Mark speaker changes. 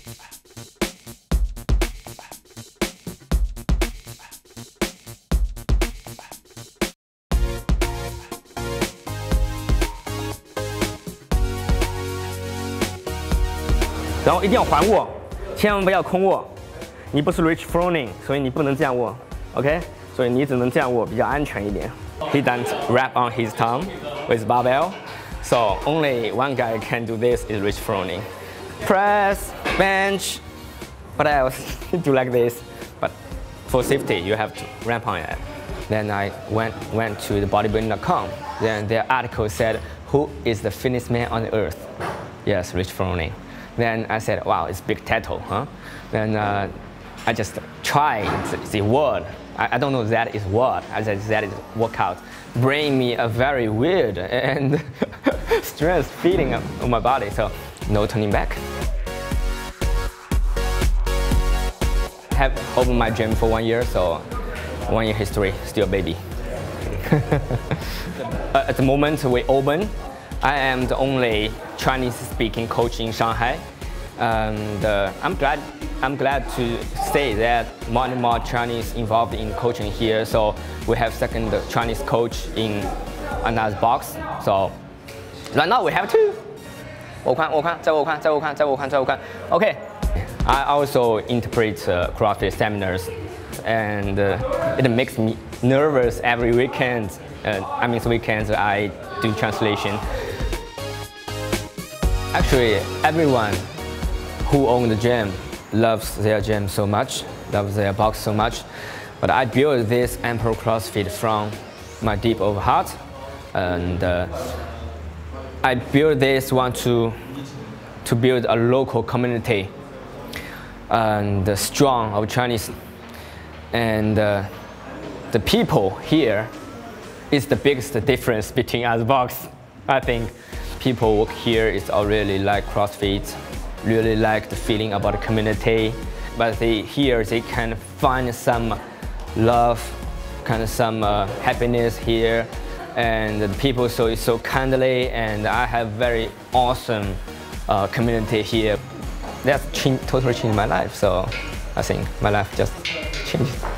Speaker 1: 然后一定要环握，千万不要空握。你不是 reach throwing， 所以你不能这样握 ，OK？ 所以你只能这样握，比较安全一点。He doesn't wrap on his thumb with barbell, so only one guy can do this is reach throwing. Press, bench, what else? Do like this, but for safety you have to wrap on it. Then I went to the bodybuilding.com. Then their article said, "Who is the fittest man on the earth?" Yes, reach throwing. Then I said, wow, it's a big title, huh? Then I just tried the word. I don't know that is what. I said that is workout. Bring me a very weird and strange feeling on my body, so no turning back. Have opened my gym for 1 year, so 1 year history, still a baby. At the moment we open, I am the only Chinese-speaking coach in Shanghai, and I'm glad to say that more and more Chinese involved in coaching here. So we have second Chinese coach in another box. So right now we have two. 我看，再我看。Okay. I also interpret CrossFit seminars, and it makes me nervous every weekend. Weekends I do translation. Actually, everyone who owns the gym loves their gym so much, loves their box so much. But I built this Emperor CrossFit from my deep of heart, and I built this one to build a local community and strong of Chinese, and the people here is the biggest difference between us box. I think people work here is all really like CrossFit, really like the feeling about the community, but here they can find some love, kind of some happiness here, and the people is so kindly, and I have very awesome community here. That's totally changed my life, so I think my life just changed.